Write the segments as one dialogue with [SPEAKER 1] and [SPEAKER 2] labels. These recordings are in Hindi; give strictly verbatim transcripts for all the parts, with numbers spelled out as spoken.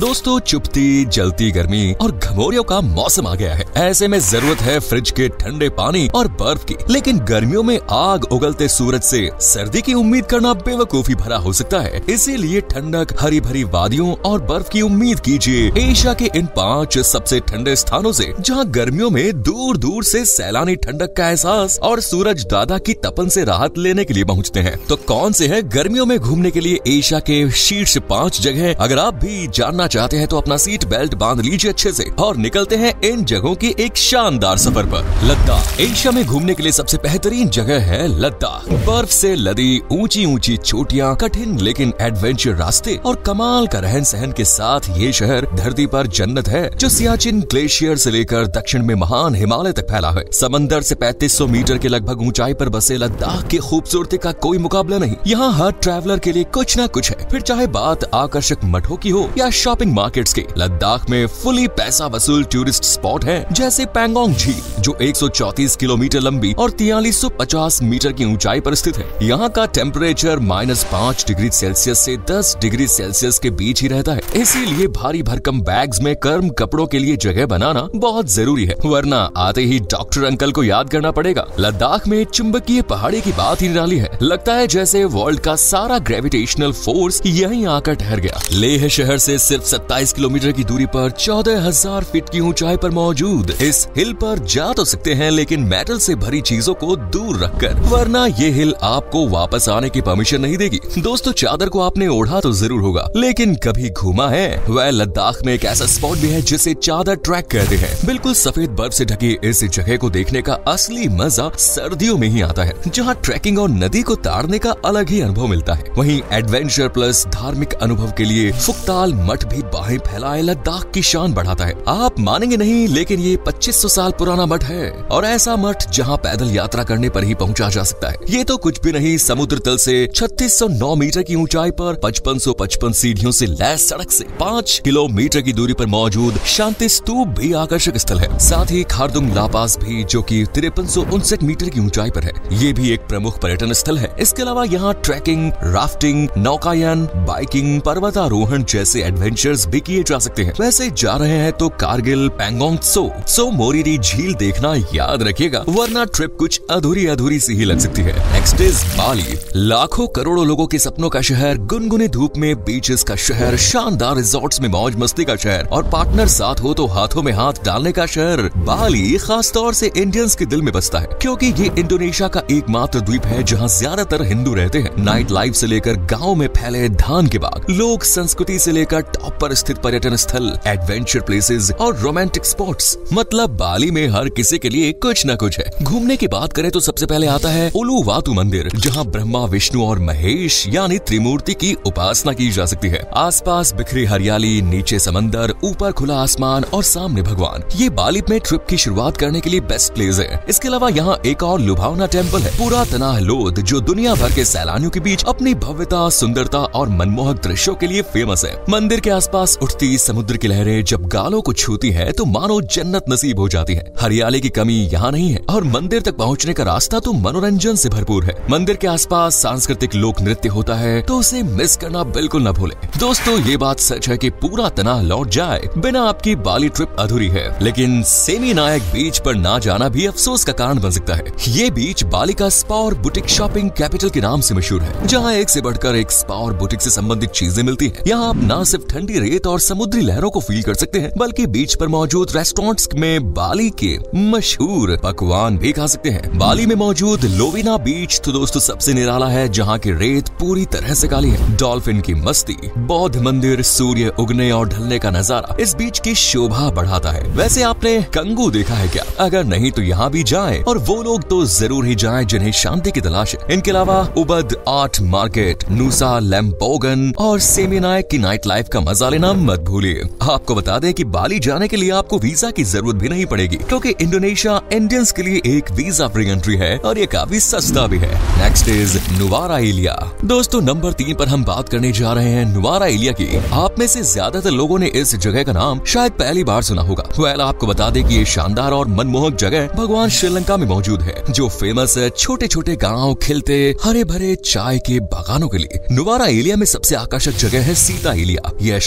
[SPEAKER 1] दोस्तों, चुभती जलती गर्मी और घमौरियों का मौसम आ गया है। ऐसे में जरूरत है फ्रिज के ठंडे पानी और बर्फ की। लेकिन गर्मियों में आग उगलते सूरज से सर्दी की उम्मीद करना बेवकूफी भरा हो सकता है। इसीलिए ठंडक, हरी भरी वादियों और बर्फ की उम्मीद कीजिए एशिया के इन पांच सबसे ठंडे स्थानों से, जहां गर्मियों में दूर दूर से सैलानी ठंडक का एहसास और सूरज दादा की तपन से राहत लेने के लिए पहुंचते हैं। तो कौन से हैं गर्मियों में घूमने के लिए एशिया के शीर्ष पांच जगह? अगर आप भी जानना चाहते हैं तो अपना सीट बेल्ट बांध लीजिए अच्छे से और निकलते हैं इन जगहों की एक शानदार सफर पर। लद्दाख एशिया में घूमने के लिए सबसे बेहतरीन जगह है लद्दाख। बर्फ से लदी ऊंची ऊंची चोटियां, कठिन लेकिन एडवेंचर रास्ते और कमाल का रहन सहन के साथ ये शहर धरती पर जन्नत है, जो सियाचिन ग्लेशियर से लेकर दक्षिण में महान हिमालय तक फैला है। समंदर से पैंतीस सौ मीटर के लगभग ऊंचाई पर बसे लद्दाख की खूबसूरती का कोई मुकाबला नहीं। यहाँ हर ट्रैवलर के लिए कुछ न कुछ है, फिर चाहे बात आकर्षक मठों की हो या शॉपिंग मार्केट्स की। लद्दाख में फुली पैसा वसूल टूरिस्ट स्पॉट है, जैसे पैंगोंग झील, जो एक सौ चौंतीस किलोमीटर लंबी और तैंतालीस सौ पचास मीटर की ऊंचाई पर स्थित है। यहाँ का टेम्परेचर माइनस पाँच डिग्री सेल्सियस से दस डिग्री सेल्सियस के बीच ही रहता है। इसीलिए भारी भरकम बैग्स में गर्म कपड़ों के लिए जगह बनाना बहुत जरूरी है, वरना आते ही डॉक्टर अंकल को याद करना पड़ेगा। लद्दाख में चुंबकीय पहाड़ी की बात ही निराली है। लगता है जैसे वर्ल्ड का सारा ग्रेविटेशनल फोर्स यहीं आकर ठहर गया। लेह शहर से सिर्फ सत्ताईस किलोमीटर की दूरी पर चौदह हजार फीट की ऊंचाई पर मौजूद इस हिल पर जा तो सकते हैं, लेकिन मेटल से भरी चीजों को दूर रखकर, वरना ये हिल आपको वापस आने की परमिशन नहीं देगी। दोस्तों, चादर को आपने ओढ़ा तो जरूर होगा, लेकिन कभी घूमा है? वह लद्दाख में एक ऐसा स्पॉट भी है जिसे चादर ट्रैक कहते हैं। बिल्कुल सफेद बर्फ से ढकी इस जगह को देखने का असली मजा सर्दियों में ही आता है, जहाँ ट्रैकिंग और नदी को ताड़ने का अलग ही अनुभव मिलता है। वहीं एडवेंचर प्लस धार्मिक अनुभव के लिए फुक्ताल मठ भी बाहें फैलाए लद्दाख की शान बढ़ाता है। आप मानेंगे नहीं, लेकिन ये पच्चीस सौ साल पुराना मठ है, और ऐसा मठ जहाँ पैदल यात्रा करने पर ही पहुँचा जा सकता है। ये तो कुछ भी नहीं, समुद्र तल से छत्तीस सौ नौ मीटर की ऊंचाई पर पचपन सौ पचपन सीढ़ियों से लैस सड़क से पाँच किलोमीटर की दूरी पर मौजूद शांति स्तूप भी आकर्षक स्थल है। साथ ही खारदुंग ला पास भी, जो कि तिरपन सौ उनसठ मीटर की ऊंचाई पर है, ये भी एक प्रमुख पर्यटन स्थल है। इसके अलावा यहाँ ट्रैकिंग, राफ्टिंग, नौकायान, बाइकिंग, पर्वतारोहण जैसे एडवेंचर्स भी किए जा सकते हैं। वैसे जा रहे हैं तो कारगिल, पैंगोंग त्सो, त्सो मोरिरी झील देखना याद रखिएगा, वरना ट्रिप कुछ अधूरी अधूरी सी ही लग सकती है। Next is Bali. लाखों करोड़ों लोगों के सपनों का शहर, गुनगुने धूप में बीचेस का शहर, शानदार रिजॉर्ट्स में मौज मस्ती का शहर और पार्टनर साथ हो तो हाथों में हाथ डालने का शहर। बाली खास तौर से इंडियंस के दिल में बसता है, क्योंकि ये इंडोनेशिया का एकमात्र द्वीप है जहाँ ज्यादातर हिंदू रहते हैं। नाइट लाइफ से लेकर गाँव में फैले धान के बाग, लोक संस्कृति से लेकर टॉप पर स्थित पर्यटन स्थल, एडवेंचर प्लेसेस और रोमांटिक स्पॉट्स, मतलब बाली में हर किसी के लिए कुछ न कुछ है। घूमने की बात करें तो सबसे पहले आता है उलुवातु मंदिर, जहाँ ब्रह्मा, विष्णु और महेश यानी त्रिमूर्ति की उपासना की जा सकती है। आसपास बिखरी हरियाली, नीचे समंदर, ऊपर खुला आसमान और सामने भगवान। ये बाली में ट्रिप की शुरुआत करने के लिए बेस्ट प्लेस है। इसके अलावा यहाँ एक और लुभावना टेम्पल है, पुरातन लोध, जो दुनिया भर के सैलानियों के बीच अपनी भव्यता, सुंदरता और मनमोहक दृश्यों के लिए फेमस है। मंदिर के आसपास उठती समुद्र की लहरें जब गालों को छूती है तो मानो जन्नत नसीब हो जाती है। हरियाली की कमी यहाँ नहीं है और मंदिर तक पहुँचने का रास्ता तो मनोरंजन से भरपूर है। मंदिर के आसपास सांस्कृतिक लोक नृत्य होता है, तो उसे मिस करना बिल्कुल न भूलें। दोस्तों, ये बात सच है कि पूरा तनाव लौट जाए बिना आपकी बाली ट्रिप अधूरी है, लेकिन सेमी नायक बीच पर ना जाना भी अफसोस का कारण बन सकता है। ये बीच बाली का स्पा और बुटीक शॉपिंग कैपिटल के नाम से मशहूर है, जहाँ एक से बढ़कर एक स्पा और बुटीक से संबंधित चीजें मिलती हैं। यहाँ आप न सिर्फ ठंडी रेत और समुद्री लहरों को फील कर सकते हैं, बल्कि बीच पर मौजूद रेस्टोरेंट्स में बाली के मशहूर पकवान भी खा सकते हैं। बाली में मौजूद लोविना बीच तो दोस्तों सबसे निराला है, जहाँ की रेत पूरी तरह से काली है। डॉल्फिन की मस्ती, बौद्ध मंदिर, सूर्य उगने और ढलने का नजारा इस बीच की शोभा बढ़ाता है। वैसे आपने कंगू देखा है क्या? अगर नहीं तो यहाँ भी जाएं, और वो लोग तो जरूर ही जाएं जिन्हें शांति की तलाश है। इनके अलावा उबद आर्ट मार्केट, नूसा लैम्बोगन और सेमिनायक की नाइट लाइफ का मजा लेना मत भूलिए। आपको बता दें कि बाली जाने के लिए आपको वीजा की जरूरत भी नहीं पड़ेगी, क्योंकि इंडोनेशिया इंडियंस के लिए एक वीजा फ्री कंट्री है और ये काफी सस्ता भी है। Next is Nuwara Eliya. दोस्तों, नंबर तीन पर हम बात करने जा रहे हैं नुवारा एलिया की। आप में से ज्यादातर लोगों ने इस जगह का नाम शायद पहली बार सुना होगा। वेल, आपको बता दें कि ये शानदार और मनमोहक जगह भगवान श्रीलंका में मौजूद है, जो फेमस है छोटे छोटे गाँव, खिलते हरे भरे चाय के बागानों के लिए। नुवारा एलिया में सबसे आकर्षक जगह है सीता एलिया। यह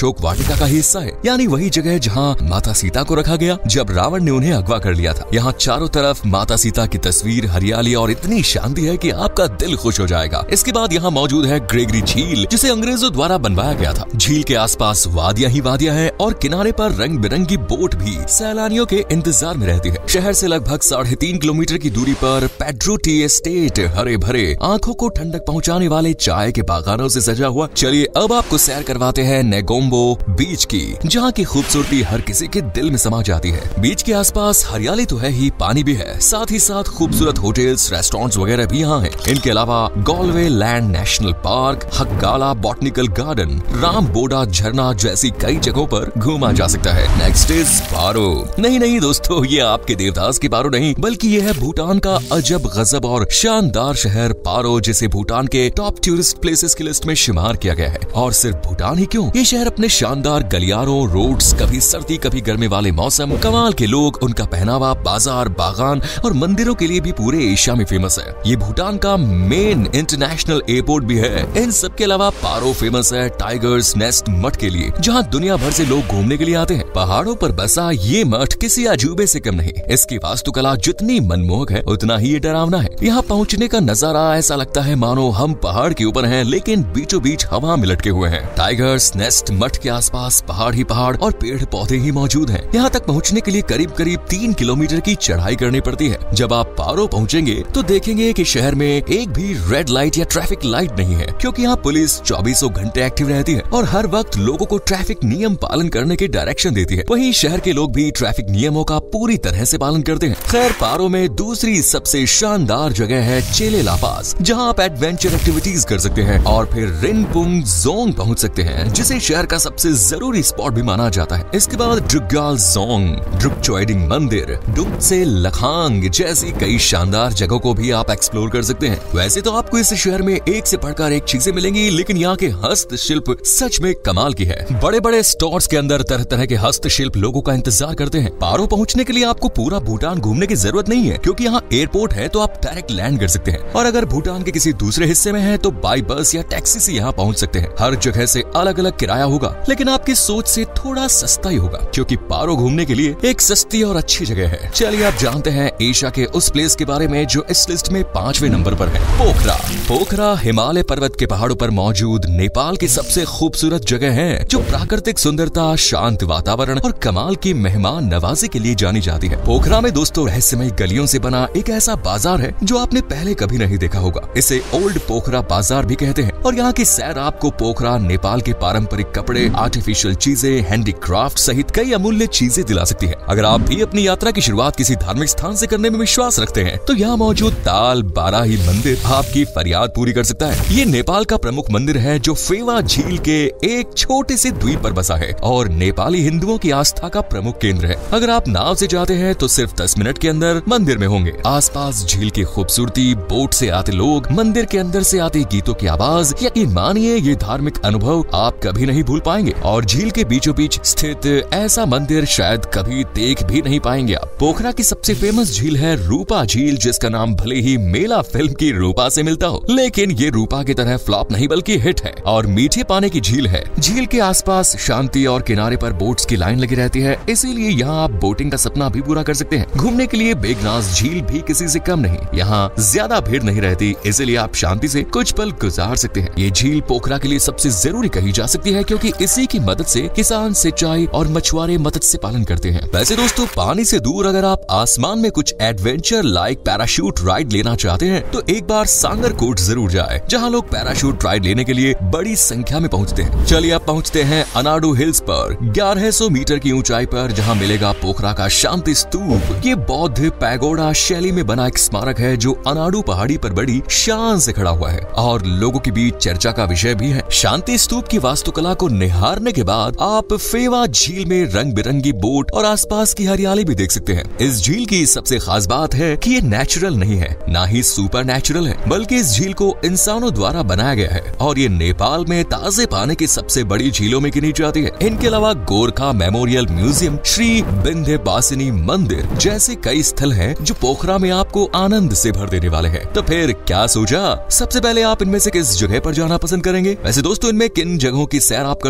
[SPEAKER 1] अशोक वाटिका का हिस्सा है, यानी वही जगह जहाँ माता सीता को रखा गया जब रावण ने उन्हें अगवा कर लिया था। यहाँ चारों तरफ माता सीता की तस्वीर, हरियाली और इतनी शांति है कि आपका दिल खुश हो जाएगा। इसके बाद यहाँ मौजूद है ग्रेगरी झील, जिसे अंग्रेजों द्वारा बनवाया गया था। झील के आसपास वादियां ही वादियां हैं और किनारे पर रंग बिरंगी बोट भी सैलानियों के इंतजार में रहती है। शहर से लगभग साढ़े तीन किलोमीटर की दूरी पर पेड्रो टी एस्टेट हरे भरे आंखों को ठंडक पहुंचाने वाले चाय के बागानों से सजा हुआ। चलिए अब आपको सैर करवाते हैं नेगोम्बो बीच की, जहाँ की खूबसूरती हर किसी के दिल में समा जाती है। बीच के आसपास हरियाली तो है ही, पानी भी है, साथ ही साथ खूबसूरत होटल्स, रेस्टोरेंट्स वगैरह भी यहाँ हैं। इनके अलावा Galway land national park, Hakgala botanical garden, Ramboda झरना जैसी कई जगहों पर घूमा जा सकता है। Next is Paro. नहीं नहीं दोस्तों, ये आपके देवदास की पारो नहीं, बल्कि ये है भूटान का अजब गजब और शानदार शहर पारो, जिसे भूटान के टॉप टूरिस्ट प्लेसेस की लिस्ट में शुमार किया गया है। और सिर्फ भूटान ही क्यों, ये शहर अपने शानदार गलियारों, रोड्स, कभी सर्दी कभी गर्मी वाले मौसम, कमाल के लोग, उनका पहनावा, बाजार, बागान और मंदिरों के लिए भी पूरे एशिया में फेमस है। ये भूटान का मेन इंटरनेशनल एयरपोर्ट भी है। इन सब के अलावा पारो फेमस है टाइगर्स नेस्ट मठ के लिए, जहाँ दुनिया भर से लोग घूमने के लिए आते हैं। पहाड़ों पर बसा ये मठ किसी अजूबे से कम नहीं। इसकी वास्तुकला जितनी मनमोहक है उतना ही ये डरावना है। यहाँ पहुँचने का नजारा ऐसा लगता है मानो हम पहाड़ के ऊपर हैं, लेकिन बीचों बीच हवा में लटके हुए हैं। टाइगर्स नेस्ट मठ के आसपास पहाड़ ही पहाड़ और पेड़ पौधे ही मौजूद हैं। यहाँ तक पहुँचने के लिए करीब करीब तीन किलोमीटर की चढ़ाई करनी पड़ती है। जब आप पारो पहुँचेंगे तो देखेंगे कि शहर में एक भी रेड लाइट या ट्रैफिक लाइट नहीं है, क्योंकि यहाँ पुलिस चौबीसों घंटे एक्टिव रहती है और हर वक्त लोगों को ट्रैफिक नियम पालन करने के डायरेक्शन देती है। वहीं शहर के लोग भी ट्रैफिक नियमों का पूरी तरह से पालन करते हैं। खैर, पारो में दूसरी सबसे शानदार जगह है चेले ला पास, जहाँ आप एडवेंचर एक्टिविटीज कर सकते हैं और फिर रिनपुंग जोंग पहुँच सकते हैं, जिसे शहर का सबसे जरूरी स्पॉट भी माना जाता है। इसके बाद ड्रुग्याल जोंग, ड्रुकचोइडिंग मंदिर, डुक से लखांग जैसी कई शानदार जगहों को भी आप एक्सप्लोर कर सकते हैं। वैसे तो आपको इस शहर में एक से बढ़कर एक चीजें मिलेंगी, लेकिन यहाँ के हस्तशिल्प सच में कमाल की है। बड़े बड़े स्टोर्स के अंदर तरह तरह के हस्तशिल्प लोगों का इंतजार करते हैं। पारो पहुँचने के लिए आपको पूरा भूटान घूमने की जरूरत नहीं है, क्योंकि यहाँ एयरपोर्ट है तो आप डायरेक्ट लैंड कर सकते हैं। और अगर भूटान के किसी दूसरे हिस्से में है तो बाई बस या टैक्सी से यहाँ पहुँच सकते हैं। हर जगह से अलग अलग किराया होगा, लेकिन आपकी सोच से थोड़ा सस्ता ही होगा, क्योंकि पारो घूमने के लिए एक सस्ती और अच्छी जगह है। चलिए आप जानते हैं एशिया के उस प्लेस के बारे में जो इस लिस्ट में पांचवें नंबर पर है, पोखरा। पोखरा हिमालय पर्वत के पहाड़ों पर मौजूद नेपाल की सबसे खूबसूरत जगह है, जो प्राकृतिक सुंदरता, शांत वातावरण और कमाल की मेहमान नवाजी के लिए जानी जाती है। पोखरा में दोस्तों रहस्यमय गलियों से बना एक ऐसा बाजार है जो आपने पहले कभी नहीं देखा होगा। इसे ओल्ड पोखरा बाजार भी कहते हैं और यहाँ की सैर आपको पोखरा, नेपाल के पारंपरिक कपड़े, आर्टिफिशियल चीजें, हैंडीक्राफ्ट सहित कई अमूल्य चीजें दिला सकती है। अगर आप भी अपनी यात्रा की शुरुआत किसी धार्मिक स्थान से करने में विश्वास रखते हैं तो यहाँ मौजूद ताल बाराही मंदिर आपकी फरियाद पूरी कर सकता है। ये नेपाल का प्रमुख मंदिर है जो फेवा झील के एक छोटे से द्वीप पर बसा है और नेपाली हिंदुओं की आस्था का प्रमुख केंद्र है। अगर आप नाव से जाते हैं तो सिर्फ दस मिनट के अंदर मंदिर में होंगे। आसपास झील की खूबसूरती, बोट से आते लोग, मंदिर के अंदर से आते गीतों की आवाज, यकीन मानिए ये धार्मिक अनुभव आप कभी नहीं भूल पाएंगे। और झील के बीचों बीच स्थित ऐसा मंदिर शायद कभी देख भी नहीं पाएंगे आप। पोखरा की सबसे फेमस झील है रूपा झील, जिसका नाम भले ही मेला फिल्म की रूपा से मिलता हो, लेकिन ये रूपा की तरह फ्लॉप नहीं बल्कि हिट है और मीठे पानी की झील है। झील के आसपास शांति और किनारे पर बोट्स की लाइन लगी रहती है, इसीलिए यहाँ आप बोटिंग का सपना भी पूरा कर सकते हैं। घूमने के लिए बेगनास झील भी किसी से कम नहीं। यहाँ ज्यादा भीड़ नहीं रहती, इसलिए आप शांति से कुछ पल गुजार सकते हैं। ये झील पोखरा के लिए सबसे जरूरी कही जा सकती है, क्योंकि इसी की मदद से किसान सिंचाई और मछुआरे मत्स्य पालन करते हैं। वैसे दोस्तों, पानी से दूर अगर आप आसमान में कुछ एडवेंचर लाइक पैराशूट राइड लेना चाहते हैं तो एक बार सांगरकोट जरूर जाए, जहाँ लोग पैराशूट राइड लेने के लिए बड़ी संख्या में पहुँचते हैं। चलिए आप पहुँचते हैं अनाडू हिल्स पर, ग्यारह सौ मीटर की ऊंचाई पर, जहाँ मिलेगा पोखरा का शांति स्तूप। ये बौद्ध पैगोडा शैली में बना एक स्मारक है जो अनाडू पहाड़ी पर बड़ी शान से खड़ा हुआ है और लोगों के बीच चर्चा का विषय भी है। शांति स्तूप की वास्तुकला को निहारने के बाद आप फेवा झील में रंग बिरंगी बोट और आसपास की हरियाली भी देख सकते हैं। इस झील की सबसे खास बात है कि ये नेचुरल नहीं है, ना ही सुपर नेचुरल है, बल्कि इस झील को इंसानों द्वारा बनाया गया है और ये नेपाल में ताजे पानी की सबसे बड़ी झीलों में गिनी जाती है। इनके अलावा गोरखा मेमोरियल म्यूजियम, श्री विंध्यवासिनी मंदिर जैसे कई स्थल हैं जो पोखरा में आपको आनंद से भर देने वाले हैं। तो फिर क्या सोचा, सबसे पहले आप इनमें से किस जगह पर जाना पसंद करेंगे? वैसे दोस्तों, इनमें किन जगहों की सैर आप कर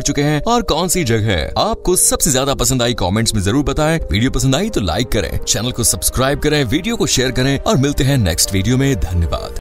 [SPEAKER 1] चुके हैं और कौन सी जगह आपको सबसे ज्यादा पसंद आई कमेंट्स में जरूर बताएं। वीडियो पसंद आई तो लाइक करें, चैनल को सब्सक्राइब करें, वीडियो को शेयर करें और मिलते हैं नेक्स्ट वीडियो में। धन्यवाद।